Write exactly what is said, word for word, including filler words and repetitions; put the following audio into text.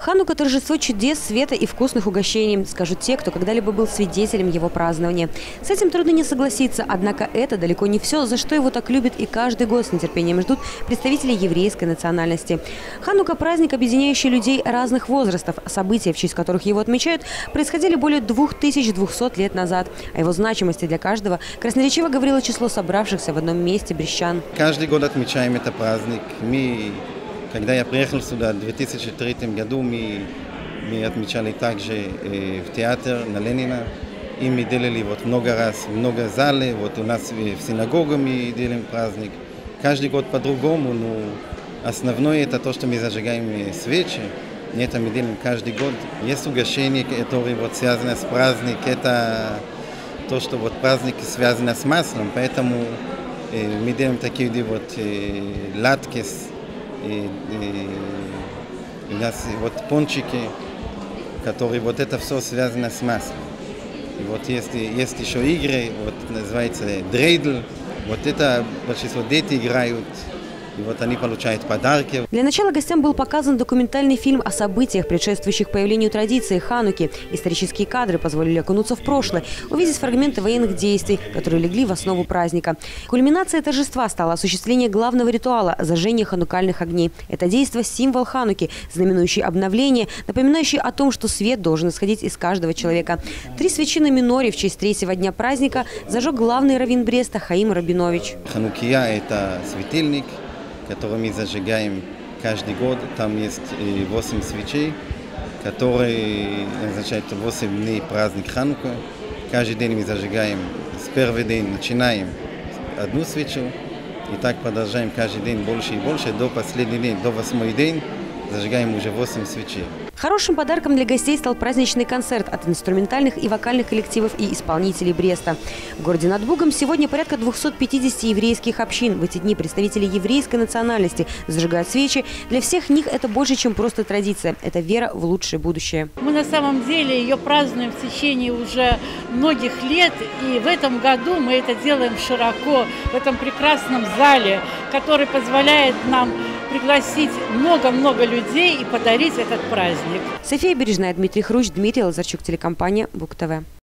Ханука – торжество чудес, света и вкусных угощений, скажут те, кто когда-либо был свидетелем его празднования. С этим трудно не согласиться, однако это далеко не все, за что его так любят и каждый год с нетерпением ждут представители еврейской национальности. Ханука – праздник, объединяющий людей разных возрастов. События, в честь которых его отмечают, происходили более двух тысяч двухсот лет назад. О его значимости для каждого красноречиво говорило число собравшихся в одном месте брестчан. Каждый год отмечаем этот праздник. Мы Когда я приехал сюда в две тысячи третьем году, мы, мы отмечали также э, в театр на Ленина. И мы делали вот много раз, много залов. Вот у нас в синагоге мы делаем праздник. Каждый год по-другому, но основное это то, что мы зажигаем свечи. Это мы делаем каждый год. Есть угощения, которые вот связаны с праздником. Это то, что вот праздник связан с маслом. Поэтому э, мы делаем такие вот э, латки. И, и, у нас вот пончики, которые вот это все связано с маслом. И вот есть, есть еще игры, вот называется дрейдл. Вот это большинство дети играют. И вот они получают подарки. Для начала гостям был показан документальный фильм о событиях, предшествующих появлению традиции Хануки. Исторические кадры позволили окунуться в прошлое, увидеть фрагменты военных действий, которые легли в основу праздника. Кульминацией торжества стало осуществление главного ритуала – зажжение ханукальных огней. Это действо – символ Хануки, знаменующий обновление, напоминающий о том, что свет должен исходить из каждого человека. Три свечи на миноре в честь третьего дня праздника зажег главный раввин Бреста Хаим Рабинович. Ханукия – это светильник, который мы зажигаем каждый год. Там есть восемь свечей, которые означают восемь дней праздник Ханука. Каждый день мы зажигаем, с первого дня начинаем одну свечу, и так продолжаем каждый день больше и больше, до последнего дня, до восьмой день зажигаем уже восемь свечей. Хорошим подарком для гостей стал праздничный концерт от инструментальных и вокальных коллективов и исполнителей Бреста. В городе над Бугом сегодня порядка двухсот пятидесяти еврейских общин. В эти дни представители еврейской национальности зажигают свечи. Для всех них это больше, чем просто традиция. Это вера в лучшее будущее. Мы на самом деле ее празднуем в течение уже многих лет. И в этом году мы это делаем широко, в этом прекрасном зале, который позволяет нам пригласить много-много людей и подарить этот праздник. София Бережная, Дмитрий Хрущ, Дмитрий Лазарчук, телекомпания Буг ТВ.